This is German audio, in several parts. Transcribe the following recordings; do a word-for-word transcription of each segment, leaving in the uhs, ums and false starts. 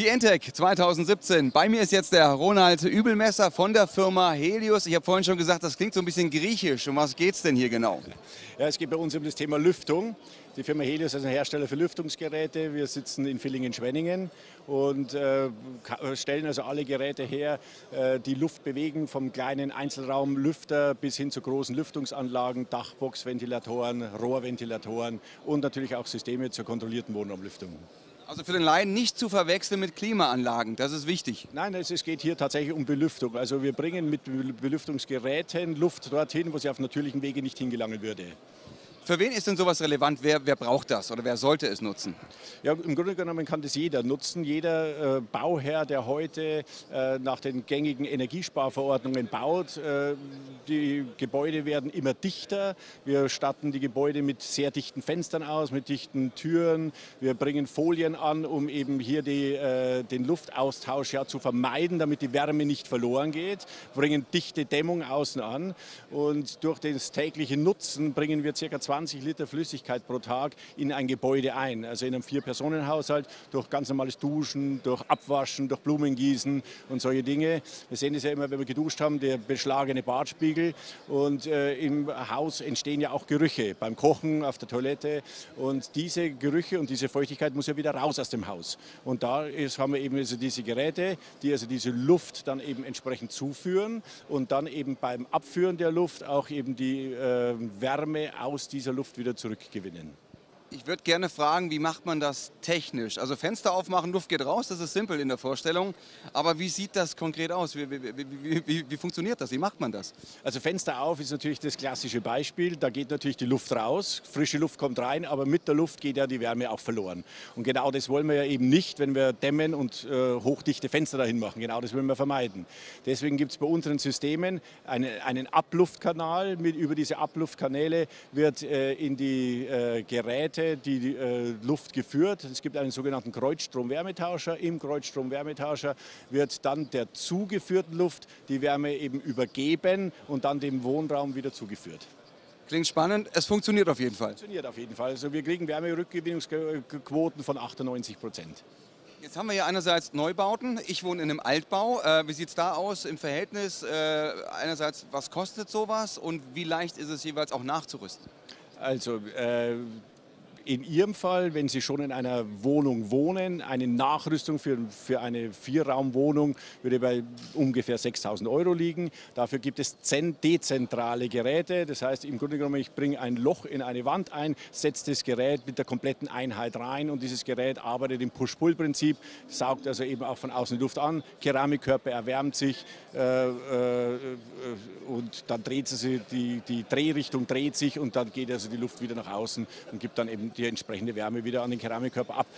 Die ENTEC zweitausendsiebzehn. Bei mir ist jetzt der Ronald Übelmesser von der Firma Helios. Ich habe vorhin schon gesagt, das klingt so ein bisschen griechisch. Um was geht es denn hier genau? Ja, es geht bei uns um das Thema Lüftung. Die Firma Helios ist ein Hersteller für Lüftungsgeräte. Wir sitzen in Villingen-Schwenningen und äh, stellen also alle Geräte her, äh, die Luft bewegen, vom kleinen Einzelraumlüfter bis hin zu großen Lüftungsanlagen, Dachbox-Ventilatoren, Rohrventilatoren und natürlich auch Systeme zur kontrollierten Wohnraumlüftung. Also für den Laien nicht zu verwechseln mit Klimaanlagen, das ist wichtig. Nein, es geht hier tatsächlich um Belüftung. Also wir bringen mit Belüftungsgeräten Luft dorthin, wo sie auf natürlichem Wege nicht hingelangen würde. Für wen ist denn sowas relevant? Wer, wer braucht das oder wer sollte es nutzen? Ja, im Grunde genommen kann das jeder nutzen. Jeder äh, Bauherr, der heute äh, nach den gängigen Energiesparverordnungen baut. Äh, die Gebäude werden immer dichter. Wir statten die Gebäude mit sehr dichten Fenstern aus, mit dichten Türen. Wir bringen Folien an, um eben hier die, äh, den Luftaustausch ja zu vermeiden, damit die Wärme nicht verloren geht. Wir bringen dichte Dämmung außen an und durch das tägliche Nutzen bringen wir ca. zwanzig Liter Flüssigkeit pro Tag in ein Gebäude ein. Also in einem Vier-Personen-Haushalt durch ganz normales Duschen, durch Abwaschen, durch Blumengießen und solche Dinge. Wir sehen es ja immer, wenn wir geduscht haben, der beschlagene Badspiegel. Und äh, im Haus entstehen ja auch Gerüche beim Kochen, auf der Toilette. Und diese Gerüche und diese Feuchtigkeit muss ja wieder raus aus dem Haus. Und da ist, haben wir eben also diese Geräte, die also diese Luft dann eben entsprechend zuführen und dann eben beim Abführen der Luft auch eben die äh, Wärme aus dieser Luft wieder zurückgewinnen. Ich würde gerne fragen, wie macht man das technisch? Also Fenster aufmachen, Luft geht raus, das ist simpel in der Vorstellung. Aber wie sieht das konkret aus? Wie, wie, wie, wie, wie funktioniert das? Wie macht man das? Also Fenster auf ist natürlich das klassische Beispiel. Da geht natürlich die Luft raus, frische Luft kommt rein, aber mit der Luft geht ja die Wärme auch verloren. Und genau das wollen wir ja eben nicht, wenn wir dämmen und äh, hochdichte Fenster dahin machen. Genau das wollen wir vermeiden. Deswegen gibt es bei unseren Systemen eine, einen Abluftkanal. Mit, über diese Abluftkanäle wird äh, in die äh, Geräte die, die äh, Luft geführt. Es gibt einen sogenannten Kreuzstrom-Wärmetauscher. Im Kreuzstrom-Wärmetauscher wird dann der zugeführten Luft die Wärme eben übergeben und dann dem Wohnraum wieder zugeführt. Klingt spannend, es funktioniert auf jeden Fall. Funktioniert auf jeden Fall. Also wir kriegen Wärmerückgewinnungsquoten von achtundneunzig Prozent. Jetzt haben wir hier einerseits Neubauten. Ich wohne in einem Altbau. Äh, wie sieht es da aus im Verhältnis? Äh, einerseits, was kostet sowas und wie leicht ist es jeweils auch nachzurüsten? Also äh, in Ihrem Fall, wenn Sie schon in einer Wohnung wohnen, eine Nachrüstung für, für eine Vierraumwohnung würde bei ungefähr sechstausend Euro liegen. Dafür gibt es dezentrale Geräte. Das heißt, im Grunde genommen, ich bringe ein Loch in eine Wand ein, setze das Gerät mit der kompletten Einheit rein und dieses Gerät arbeitet im Push-Pull-Prinzip, saugt also eben auch von außen die Luft an. Keramikkörper erwärmt sich äh, äh, und dann dreht sie, die, die Drehrichtung dreht sich und dann geht also die Luft wieder nach außen und gibt dann eben die entsprechende Wärme wieder an den Keramikkörper ab.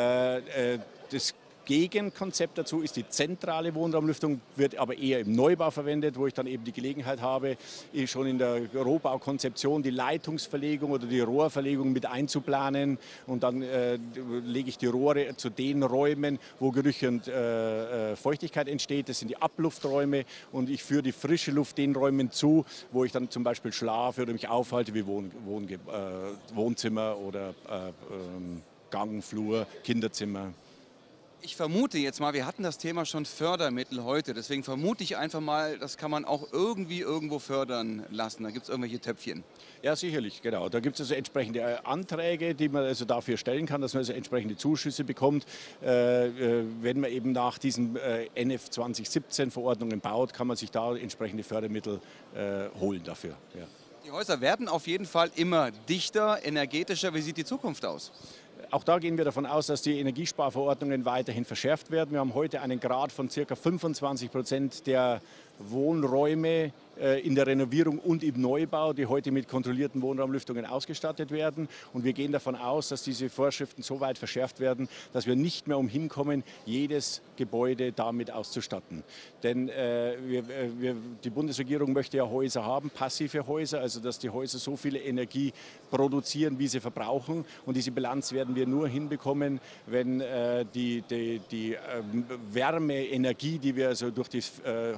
Äh, äh, das Gegenkonzept dazu ist die zentrale Wohnraumlüftung, wird aber eher im Neubau verwendet, wo ich dann eben die Gelegenheit habe, schon in der Rohbaukonzeption die Leitungsverlegung oder die Rohrverlegung mit einzuplanen und dann äh, lege ich die Rohre zu den Räumen, wo Gerüche und äh, Feuchtigkeit entsteht. Das sind die Ablufträume und ich führe die frische Luft den Räumen zu, wo ich dann zum Beispiel schlafe oder mich aufhalte, wie Wohn Wohn äh, Wohnzimmer oder äh, äh, Gang, Flur, Kinderzimmer. Ich vermute jetzt mal, wir hatten das Thema schon Fördermittel heute, deswegen vermute ich einfach mal, das kann man auch irgendwie irgendwo fördern lassen. Da gibt es irgendwelche Töpfchen. Ja, sicherlich, genau. Da gibt es also entsprechende Anträge, die man also dafür stellen kann, dass man also entsprechende Zuschüsse bekommt. Äh, wenn man eben nach diesen äh, N F zweitausendsiebzehn Verordnungen baut, kann man sich da entsprechende Fördermittel äh, holen dafür. Ja. Die Häuser werden auf jeden Fall immer dichter, energetischer. Wie sieht die Zukunft aus? Auch da gehen wir davon aus, dass die Energiesparverordnungen weiterhin verschärft werden. Wir haben heute einen Grad von ca. fünfundzwanzig Prozent der Wohnräume äh, in der Renovierung und im Neubau, die heute mit kontrollierten Wohnraumlüftungen ausgestattet werden. Und wir gehen davon aus, dass diese Vorschriften so weit verschärft werden, dass wir nicht mehr umhin kommen, jedes Gebäude damit auszustatten. Denn äh, wir, wir, die Bundesregierung möchte ja Häuser haben, passive Häuser, also dass die Häuser so viel Energie produzieren, wie sie verbrauchen. Und diese Bilanz werden wir nur hinbekommen, wenn äh, die, die, die äh, Wärmeenergie, die wir also durch das, äh, heute durch das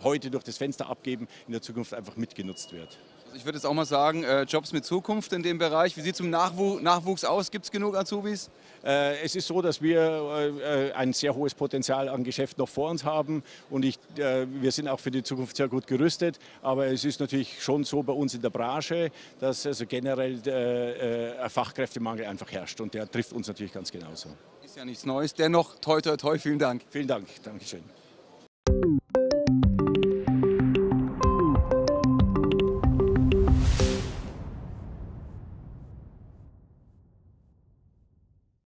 das Fenster abgeben, in der Zukunft einfach mitgenutzt wird. Also ich würde jetzt auch mal sagen, äh, Jobs mit Zukunft in dem Bereich. Wie sieht es mit dem Nachwu Nachwuchs aus? Gibt es genug Azubis? Äh, es ist so, dass wir äh, ein sehr hohes Potenzial an Geschäft noch vor uns haben und ich, äh, wir sind auch für die Zukunft sehr gut gerüstet. Aber es ist natürlich schon so bei uns in der Branche, dass also generell äh, äh, ein Fachkräftemangel einfach herrscht und der trifft uns natürlich ganz genauso. Ist ja nichts Neues. Dennoch, toi toi toi, vielen Dank. Vielen Dank, Dankeschön.